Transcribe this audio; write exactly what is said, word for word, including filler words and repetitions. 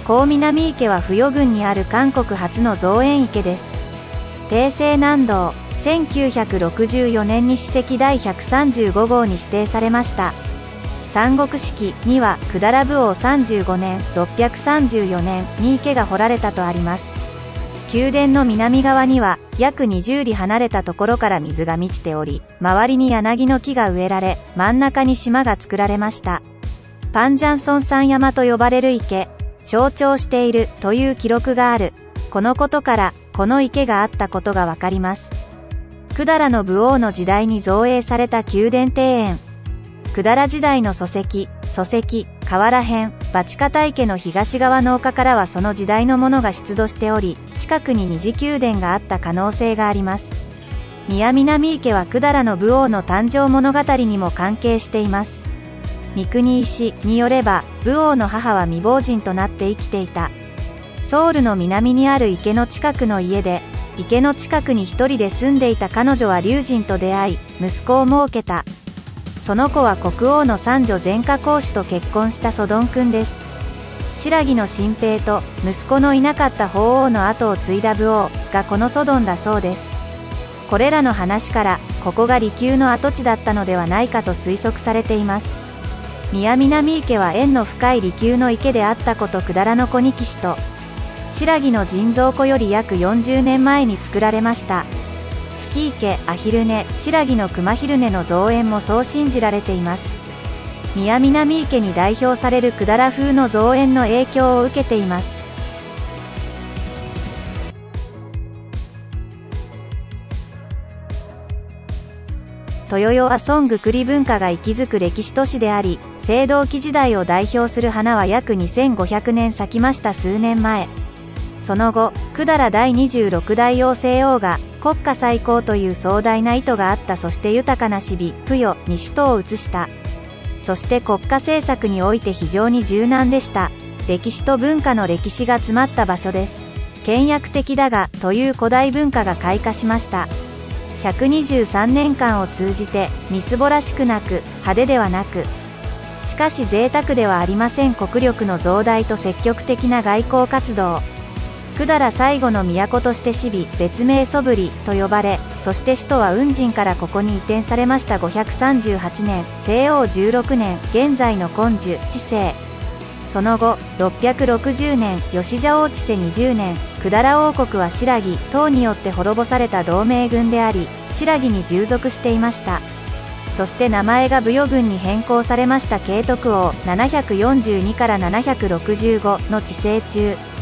高南池は扶余郡にある韓国初の造園池です。帝政南道、せんきゅうひゃくろくじゅうよねんに史跡第ひゃくさんじゅうごごうに指定されました。三国志には百済武王さんじゅうごねん、ろっぴゃくさんじゅうよねんに池が掘られたとあります。宮殿の南側には約にじゅう里離れたところから水が満ちており、周りに柳の木が植えられ、真ん中に島が作られました。パンジャンソン山山と呼ばれる池、象徴しているという記録がある。このことからこの池があったことがわかります。百済の武王の時代に造営された宮殿庭園。百済時代の礎石、礎石、瓦片、バチカタ池の東側の丘からはその時代のものが出土しており、近くに二次宮殿があった可能性があります。宮南池は百済の武王の誕生物語にも関係しています。三国石によれば、武王の母は未亡人となって生きていた。ソウルの南にある池の近くの家で、池の近くに一人で住んでいた彼女は龍神と出会い、息子を設けた。その子は国王の三女前科公主と結婚したソドン君です。新羅の新兵と息子のいなかった法王の後を継いだ武王がこのソドンだそうです。これらの話から、ここが離宮の跡地だったのではないかと推測されています。宮南池は縁の深い離宮の池であったこと百済の子に騎士と、新羅の人造湖より約よんじゅうねんまえに作られました。月池、アヒルネ、新羅の熊昼寝の造園もそう信じられています。宮南池に代表される百済風の造園の影響を受けています。豊世はソングクリ文化が息づく歴史都市であり、青銅器時代を代表する花は約にせんごひゃくねん咲きました数年前。その後、百済第にじゅうろく代王政王が、国家再興という壮大な意図があった。そして豊かな市美、プヨに首都を移した。そして国家政策において非常に柔軟でした。歴史と文化の歴史が詰まった場所です。倹約的だが、という古代文化が開花しました。ひゃくにじゅうさんねんかんを通じて、みすぼらしくなく、派手ではなく、しかし贅沢ではありません。国力の増大と積極的な外交活動。百済最後の都として市美、別名ソブリと呼ばれ、そして首都は雲神からここに移転されました。ごひゃくさんじゅうはちねん、西王じゅうろくねん、現在の根寿、治世。その後、ろっぴゃくろくじゅうねん、義者王治世にじゅうねん、百済王国は新羅等によって滅ぼされた同盟軍であり、新羅に従属していました。そして名前が武余郡に変更されました。慶徳王ななひゃくよんじゅうにからななひゃくろくじゅうごの治世中、